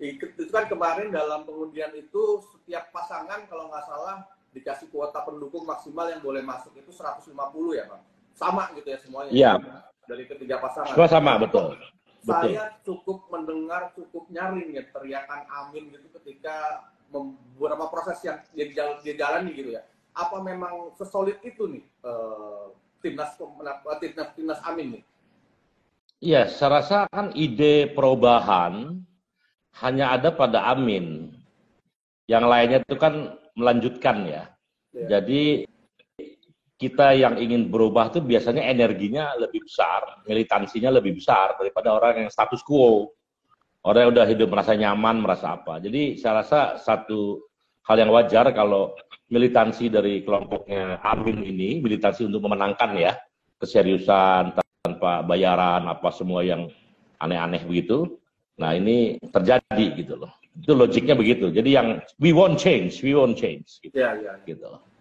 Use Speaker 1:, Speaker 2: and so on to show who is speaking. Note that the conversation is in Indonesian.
Speaker 1: Itu kan kemarin dalam pengundian itu setiap pasangan kalau nggak salah dikasih kuota pendukung maksimal yang boleh masuk itu 150 ya Pak. Sama gitu ya semuanya.
Speaker 2: Iya.
Speaker 1: Dari ketiga pasangan.
Speaker 2: Semua sama, betul.
Speaker 1: Saya cukup mendengar, cukup nyaring ya teriakan amin gitu ketika beberapa proses yang dijalani gitu ya. Apa memang sesolid itu nih timnas amin nih?
Speaker 2: Iya, saya rasa kan ide perubahan hanya ada pada Amin. Yang lainnya itu kan melanjutkan ya. Jadi kita yang ingin berubah itu biasanya energinya lebih besar, militansinya lebih besar daripada orang yang status quo. Orang yang udah hidup merasa nyaman, merasa apa. Jadi saya rasa satu hal yang wajar kalau militansi dari kelompoknya Amin ini, militansi untuk memenangkan ya, keseriusan, tanpa bayaran, apa semua yang aneh-aneh begitu. Nah ini terjadi gitu loh. Itu logiknya begitu. Jadi yang we won't change gitu.
Speaker 1: Ya.
Speaker 2: Gitu loh.